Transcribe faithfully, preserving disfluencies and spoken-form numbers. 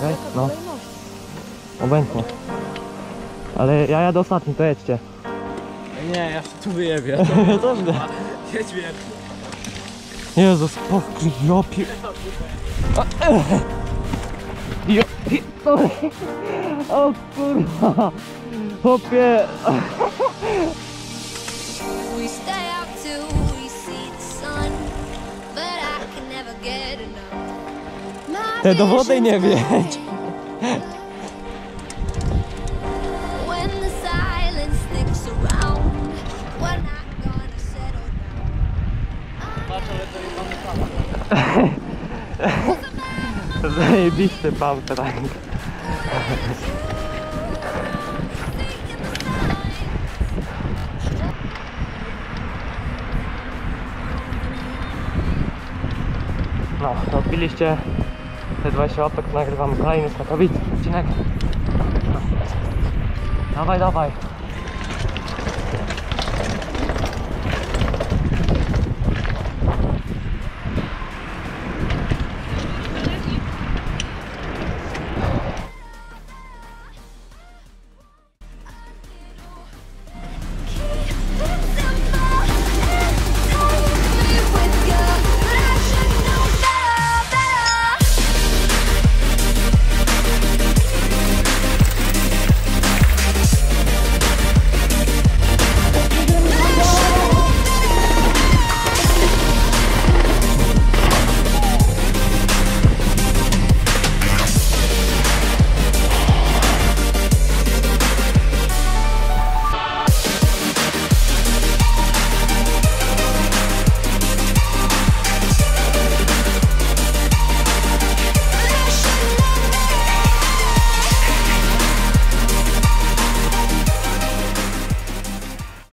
Czekaj, no. Obojętnie. Ale ja jadę ostatni, to jedźcie. Nie, ja się tu wyjebię. Dobrze. Jedź mnie. Jezus, spokój, ja pier... Ja pier... O kurwa! Chłopie! We stay out till we see the sun, but I can never get enough. Te do wody nie wiedź! When the silence sticks around, we're not gonna settle down. Zajebisty bumperang. No, odbiliście te dwadzieścia łapek, nagrywamy kolejny z Katowic odcinek. Dawaj, dawaj.